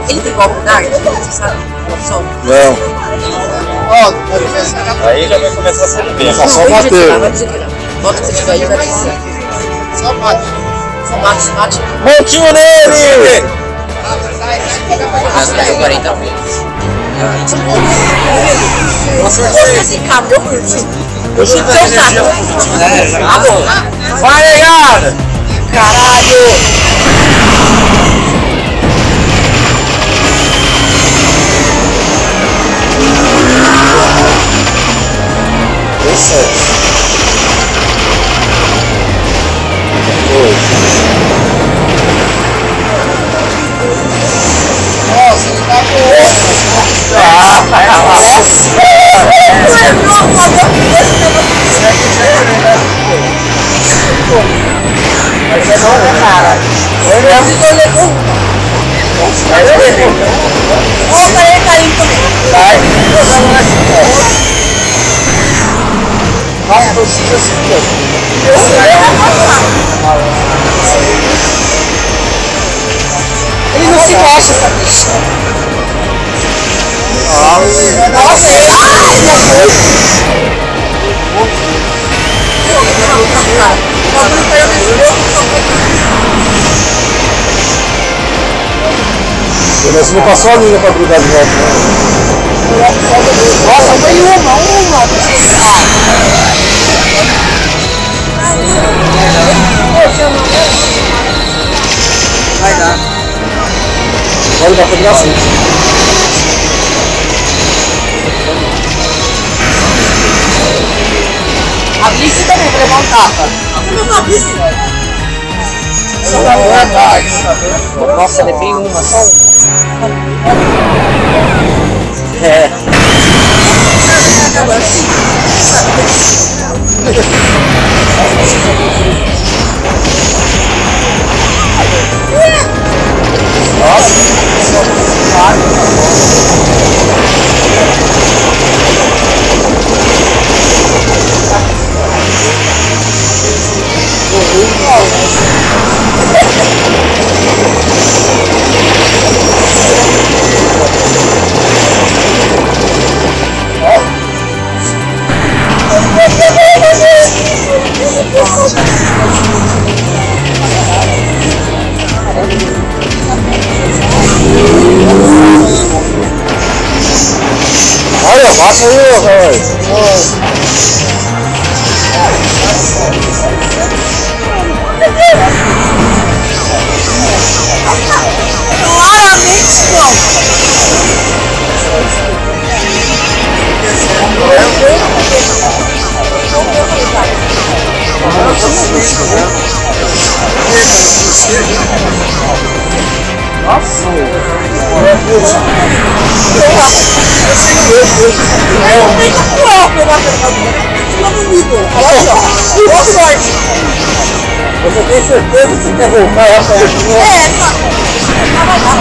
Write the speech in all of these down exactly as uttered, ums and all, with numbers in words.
Ele tem golpe dark, você sabe? Só. Não. Aí já vai começar a ser bem. Só só bater. Bota que você tiver aí, vai vencer. Só bate. Só bate, bate. Montinho nele! Mas caiu quarenta vezes. Nossa, esse cara, eu curti. Eu curti seu saco. Ah, bom. Vai, negada! Caralho! Deu certo. Dois. Nossa, ele tá com... Ah, vai lá. Mas é bom, né, cara? Eu mesmo estou levando. Olha ele caindo também. Vai. Nossa, eu preciso assim, ele não se mexe, essa bicha. Nossa, ele... Mas não passou a linha pra grudar de volta, né? Nossa, foi uma, uma. Vai dar. Agora dá pra virar assim. A Blitz também, vou levar um tapa. Não, a Blitz. Nossa, levei uma, só uma. É. Olha, baixa aí, velho. Claramente não. Nossa. Boa sorte! Você tem certeza que você quer voltar essa aí? É, tá. Vai dar.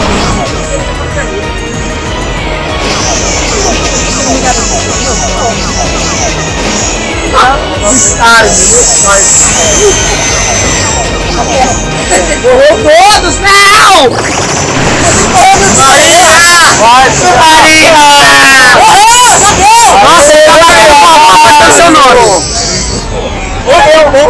Morreu todos, não! Todos! Maria! Vai, Maria! Morreu! Morreu! Nossa, ele tá Qual é seu nome? Morreu, morreu!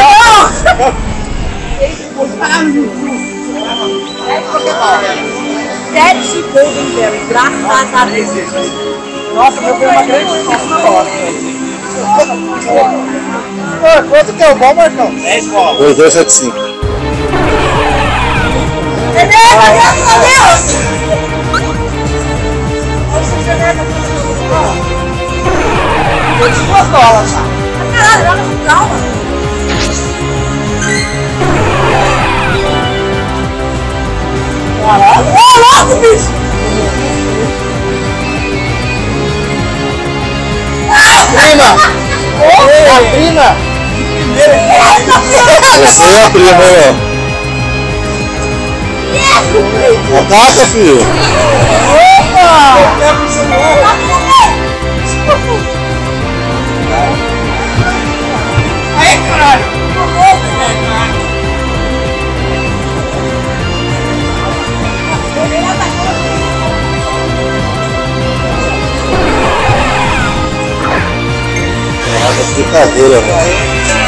Sete Goldenberry, graças a Deus. Nossa, meu foi uma grande sorte na hora. Quanto que é o bom, Marcão? dez bolas. dois, dois, sete, cinco. Beleza, graças a Deus! Tô de duas bolas, tá? Caralho, olha com calma. Caralho, ô louco, bicho! Prima! Ô, a prima! Essa é a prima, ó. Ataca, filho! Opa! Aí, caralho! Ele atacou. Brincadeira, mano.